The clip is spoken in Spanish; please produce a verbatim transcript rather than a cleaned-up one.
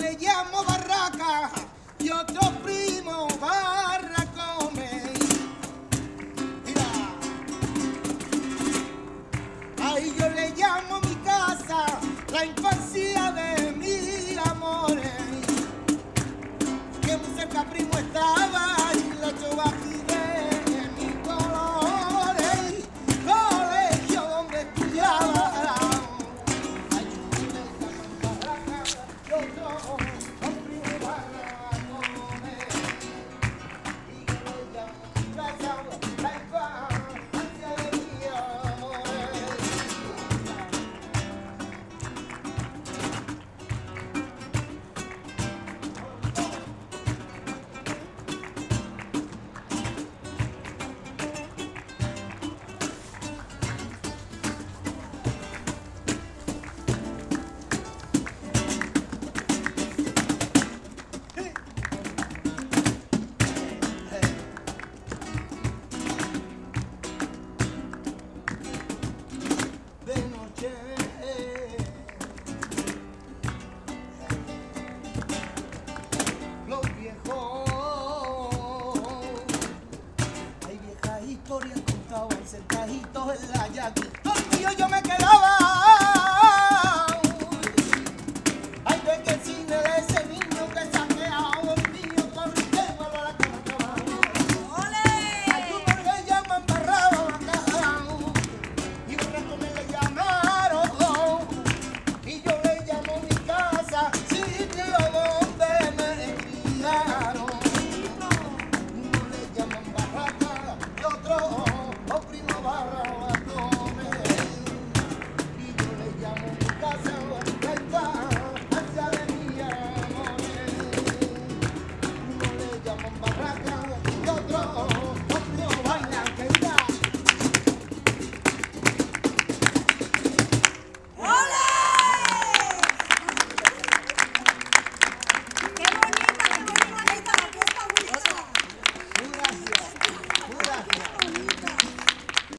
le llamo barraca y otro primo barracones. Mira, ahí yo le llamo mi casa, la infancia de mis amores. Que muy cerca primo estaba y la chobají de mis colores. Colegio donde estudiaba. Historias contaban sentaditos en la yaque. Los míos yo me quedé